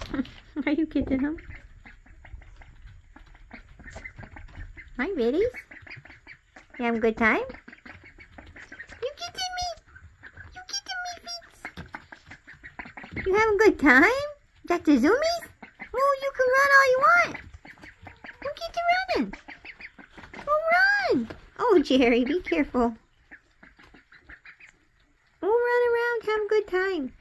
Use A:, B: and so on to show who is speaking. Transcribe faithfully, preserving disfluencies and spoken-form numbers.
A: Are you kissing him? Hi, Betty. You having a good time? You kissing me? You kissing me, Feets? You having a good time? Doctor Zoomies? Oh, you can run all you want. Look at you running. Oh, run. Oh, Jerry, be careful. Oh, run around, have a good time.